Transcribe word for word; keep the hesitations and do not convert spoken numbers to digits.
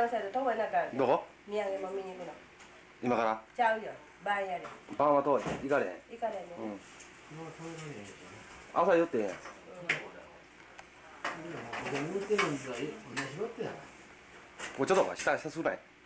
そうやで遠いなかん。 どこ？ 土産も見に行くの。 今から？ ちゃうよ。晩やで。 晩は遠い。行かれへん。 行かれんね。 うん。朝寄ってんやん。 運転手が同じ乗ってやん。 もうちょっとか下下するない。